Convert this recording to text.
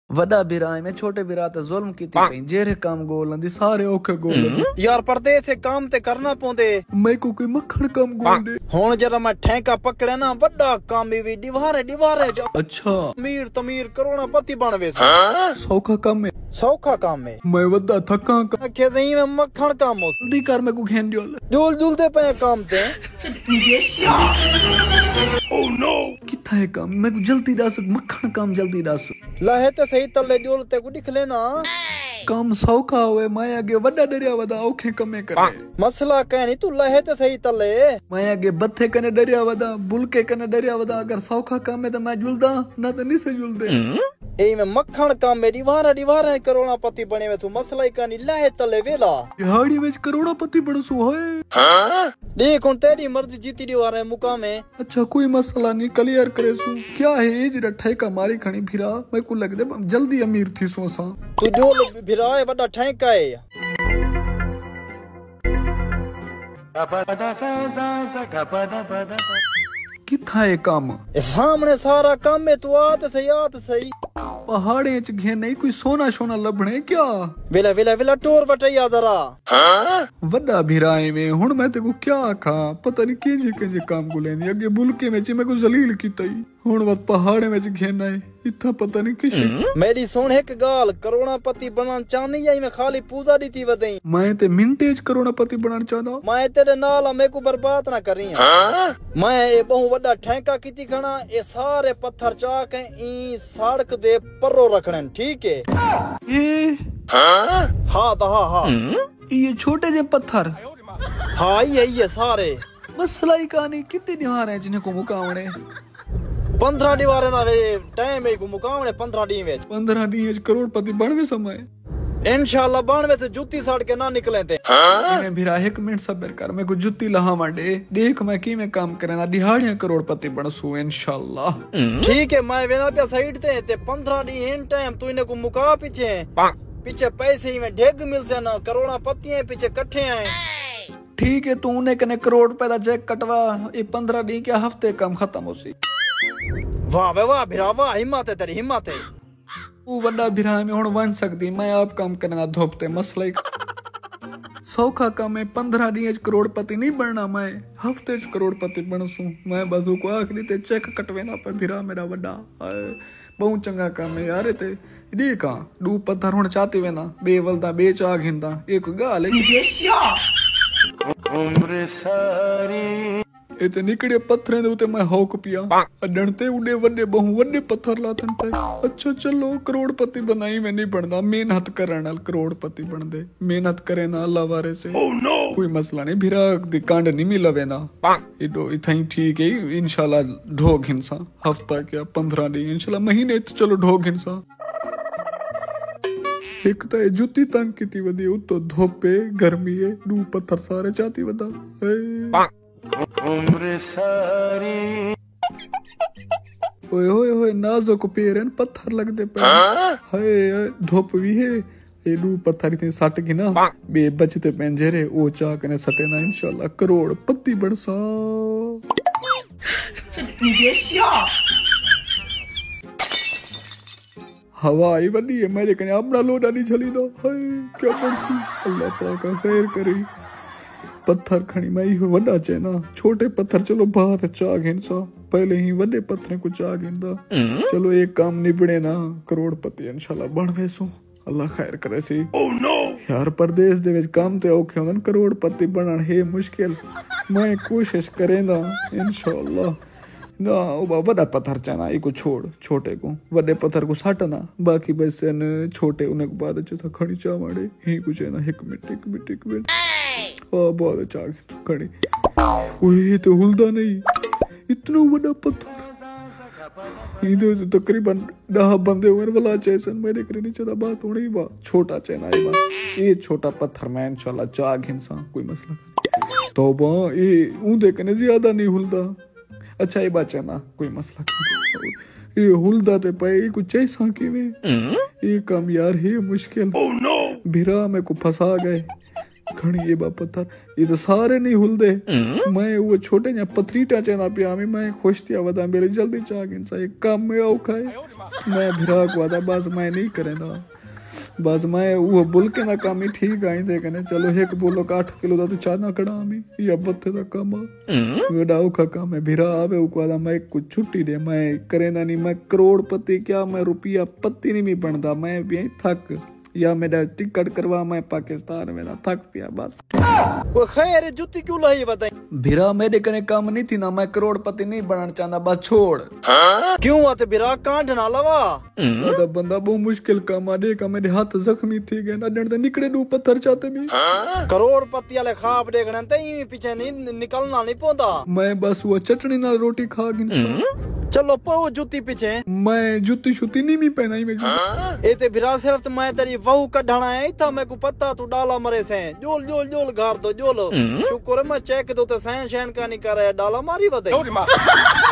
वड्डा बिरा में छोटे बिरा ते जुल्म कीती कई जेरे काम गोलन दी सारे औखे गोलन यार परदेस से काम ते करना पौंदे मैं को कोई मक्खन काम गोलदे हुन जरा मैं ठेका पकड़े ना वड्डा काम भी दीवारे जा अच्छा अमीर तमीर करोड़पति बनवे सौखा काम है सौखा काम है मैं वड्डा थका का के सही में मक्खन काम हो जल्दी कर मैं को घेन दियोल झूल झूलते पे काम ते ओह नो किथा है काम मैं को जल्दी दास मक्खन काम जल्दी दास लहे ते सही तले झूलते को दिख लेना काम सौखा हुए मैं आगे वड्डा डरिया वदा औखे कमे करे मसला कहनी तू लहे ते सही तले मैं आगे बथे कने डरिया वदा बुलके कने डरिया वदा अगर सौखा काम है तो मैं झुलदा ना तो नहीं से झुलदे ए में मक्खन काम में दीवारा करोड़पति बने में तू मसला ही कहनी लहे तले वेला दिहाड़ी में करोड़पति बन सो है देख हुन तेरी मर्जी जीती दीवार है मुकाम है अच्छा कोई मसला नहीं क्लियर करे सू क्या है जरा ठेका मारी खणी फिरा मैं को लग दे जल्दी अमीर थी सो सा तू जो भिराए बड़ा ठेका है किथा है काम सामने सारा काम है तू आत सही पहाड़े च घे नहीं कोई सोना शोना लभणे क्या वेला टोर वटैया जरा वड्डा भिराए में हुन मैं तेको क्या आखा पता नहीं केंजे काम को लेंदी अगे बुलके में मैं को जलील कीतई हुन वत पहाड़े में घेना है इतना पता नहीं किस मेरी सुन एक गाल करोड़पति बनना चाहनी है मैं खाली पूजा दी थी वदई मैं ते मिनटेज करोड़पति बनना चाहना मैं तेरे नाल मैं को बर्बाद ना करी मैं ए बहु वड्डा ठेका कीती खणा ए सारे पत्थर चाक ई सड़क दे परो रखणन ठीक है ये हाँ ये छोटे जे पत्थर हाँ ये सारे मसला ही कहानी कितने दीवार है जिन्हें को मुकावणे 15 दीवारें ना वे टाइम है को मुकावणे 15 दी में 15 दी करोड़पति बनवे समय इंशाल्लाह बनवे से जूती साड़ के ना निकले थे मैं भिरा 1 मिनट सब्र कर मैं को जुत्ती लहा मांडे देख मैं की में काम करेना दिहाड़ियां करोड़पति बनसू इंशाल्लाह ठीक है मैं वेना पे साइड ते 15 दी इन टाइम तू इने को मुका पीछे पैसे ही में ढेग मिल से ना करोड़पति है पीछे कट्ठे आए ठीक है तू ने कने करोड़ पैदा चेक कटवा ये 15 दी के हफ्ते काम खत्म होसी वाह भिरावा हिम्मत है तेरी हिम्मत है तू वड्डा भिरा में हुन बन सकदी मैं आप काम करना धोपते मसला सौखा काम है 15 दी करोड़पति नहीं बनना मैं हफ्ते करोड़पति बनसू मैं बाजू को आखरी ते चेक कटवेना पे भिरा मेरा वड्डा बहुत चंगा काम है यार ते देखा दू पत्थर हुन चाहती वेना बे वलदा बे चा घिंदा एक गाल उम्र सारी इते निकड़े पत्थरें दे उते मैं हौक पिया अडणते उडे वड्डे बहु वड्डे पत्थर लाथन ते अच्छा चलो करोड़पति बनाई में नहीं बनदा मेहनत करन नाल करोड़पति बन दे मेहनत करे ना अल्लाह वारे से कोई मसला नहीं भिरा दी कांड नहीं मिलवे ना इडो इथई ठीक है इंशाल्लाह ढोग हिंसा हफ्ता क्या 15 दी इंशाल्लाह महीने तो चलो ढोग हिंसा एक तो जुत्ती तंग की वदी उतो धोपे गर्मी है दू पत्थर सारे चाहती वदा उम्र सारी ओए नाजुक पैर हैं पत्थर लगदे पे हाय धोप भी है ए दू पत्थर इतने सट के ना बे बचते पेंजरे ओ चा कने सटे ना इंशाल्लाह करोड़पति बनसा हवा आई वडी है मेरे कने अपना लोडा नहीं चली दो हाय क्या बनसी अल्लाह पाक खैर करे पत्थर खणी मैं ही वड्डा चेना छोटे पत्थर चलो बात चा घिनसा पहले ही वड्डे पत्थर को चा घिनदा चलो एक काम निबड़े ना करोड़पति इंशाल्लाह बनवे सो अल्लाह खैर करे सी यार परदेस दे विच काम ते औखे होंदन करोड़पति बनन है मुश्किल मैं कोशिश करेंदा इंशाल्लाह ना ओ बड़ा पत्थर चाना इको छोड़ छोटे को वड्डे पत्थर को साटना बाकी बस न छोटे उन्हें के बाद अच्छा खड़ी चा माड़े ही कुछ है ना 1 मिनट ओ बहुत अच्छा खड़ी ओए तो हुलदा नहीं इतना बड़ा पत्थर ये तो तकरीबन 10 बंदे हुए वाला चैसन मेरे करे नीचे दा बात होनी बा छोटा चैना ये छोटा पत्थर मैं इंशाल्लाह चा घिनसा कोई मसला तो बा ये ऊंदे कने ज्यादा नहीं हुलदा अच्छा ये बात ना कोई मसला ये हुलदा ते पे कुछ ऐसा कि में ये काम यार है मुश्किल भिरा में को फंसा गए खणी ये बा पत्थर ये तो सारे नहीं हुलदे मैं वो छोटे या पथरीटा चेना पिया मैं खुश थिया वदा मेरे जल्दी चागिन सा एक काम में औखा है मैं भिराक वादा बस मैं नहीं करेंदा बस मैं वो बुलके ना काम ही ठीक आई दे कने चलो एक बोलो 8 किलो दा तो चाना कड़ा मी या बत्ते दा काम वेडा औखा काम है भिरा आवे उकवादा मैं कुछ छुट्टी दे मैं करेंदा नहीं मैं करोड़पति क्या मैं रुपया पत्ती नहीं मी बनदा मैं भी थक या मेरा टिकट करवा मैं पाकिस्तान में ना थक पिया बस वो खैर जुत्ती क्यों लाई बताई भिरा मेरे कने काम नहीं थी ना मैं करोड़पति नहीं बनना चाहता बस छोड़ क्यों आते भिरा कांड ना लवा दादा बंदा बहुत मुश्किल काम आ देखा मेरे हाथ जख्मी थी गए ना डर निकले दू पत्थर चाहते भी करोड़पति वाले ख्वाब देखने तई पीछे नहीं निकलना नहीं पौंदा मैं बस वो चटनी ना रोटी खा गिन चलो पाओ जुत्ती पीछे मैं जुत्ती शुती नहीं मी पहनाई में ए ते भिरा सिर्फ मैं तेरी वहू कढ़ना है था मैं को पता तू डाला मरे से जोल जोल जोल घर दो जोल शुक्र है मैं चेक दो तो सैन शैन का नहीं कर रहा डाला मारी बताई